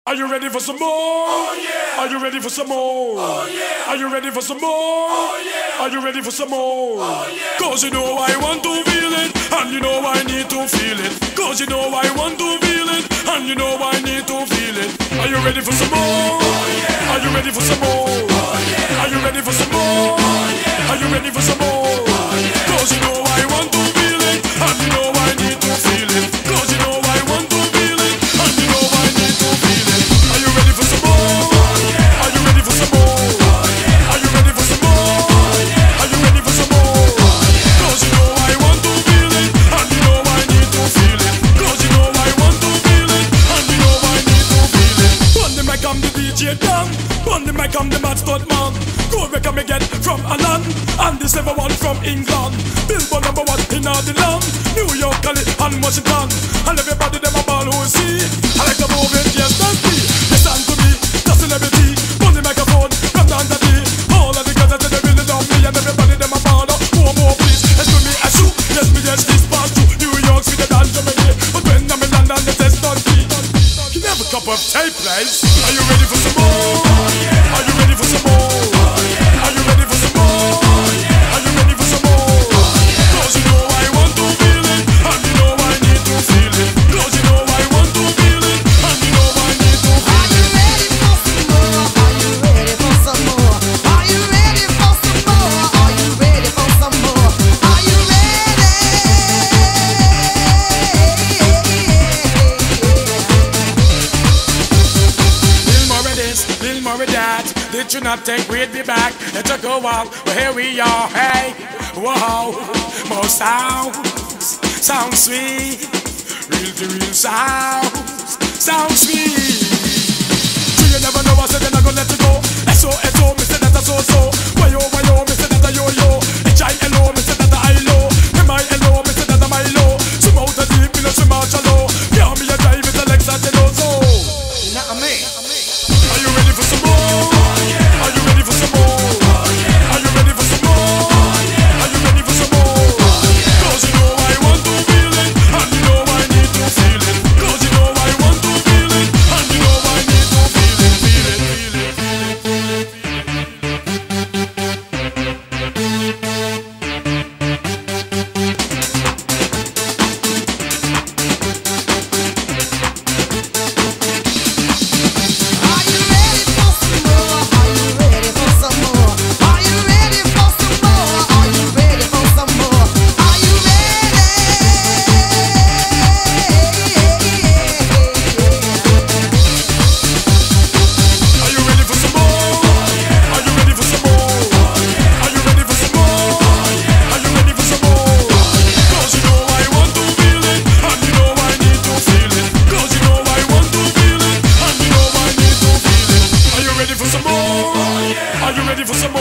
Are you ready for some more? Oh yeah. Are you ready for some more? Oh yeah. Are you ready for some more? Oh yeah. Are you ready for some more? Oh yeah. Cause you know I want to feel it, and you know I need to feel it. Cause you know I want to feel it, and you know I need to feel it. Are you ready for some more? Oh yeah. Are you ready for some more? Oh yeah. Are you ready for some more? Oh yeah. Are you ready for some more? Oh yeah. Cause you know I want to feel it, and you know I need to feel it. Cause you know I want to feel it, and you know I need to feel it. Are you ready for some more? Oh yeah. Are you ready for some more? Oh yeah. Are you ready for some more? Oh yeah. Are you ready for some more? Oh yeah. Cause you know I want to feel it, and you know I need to feel it. Cause you know I want to feel it, and you know I need to feel it. On the mic I'm the DJ Dan, on the mic I'm the mad stud man. Go record me get from Alan, and this ever one from England. Billboard #1 in all the land, New York, Cali, and Washington. And everybody them a ball who see. I like the movement, yes that's me. Listen to me, the celebrity. On the microphone, from down the day. All of the girls that they really love me, and everybody them a ball up. More please, let's do me a shoe. Yes me yes this pass through New York, Sweden, and Germany. But when I'm in London, the test don't be. Can you have a cup of tea, please? Are you ready for some more? Oh, yeah. Are you ready for some more? Oh, yeah. Are you ready for some more? Oh, yeah. Are you ready for some more? Oh, yeah. Cause you know I want to feel it, and you know I need to feel it. Cause you know I want to feel it, and you know I need to feel it. Are you ready for some more? Are you ready for some more? Are you ready for some more? Are you ready? Lil Murray this, Lil Murray that. Did you not think we'd be back? It took a while, but here we are. Hey, whoa, more sounds, sound sweet, real to real sounds, sound sweet. Do you never know I said they're not gonna let you go? S.O.S.O. me say that I so. Why-yo, me say that I yo-yo. H-I-L-O, me say that I low. M-I-L-O, me say that I'm low. Swim out the deep, me no swim out shallow. Yeah, me a drive it Alexa, you know so. Not me. Are you ready for some more? Oh, yeah. Are you ready for some more? Oh, yeah. Are you ready for some more? Oh, yeah. Are you ready for some more? Oh, yeah. Cause you know I want to feel it, and you know I need to feel it. Cause you know I want to feel it, and you know I need to feel it, feel it, feel it, feel it, Are you ready for some more? Are you ready for some more? Are you ready for some more? Are you ready for some more? Are you Are you ready for some more? Oh, yeah. Are you ready for some more? Oh, yeah. Are you ready for some more? Oh, yeah. Are you ready for some more? Oh, yeah. Cause you know I want to feel it, and you know I need to feel it. Cause you know I want to feel it, and you know I need to feel it. Are you ready for some more? Oh, yeah. Are you ready for some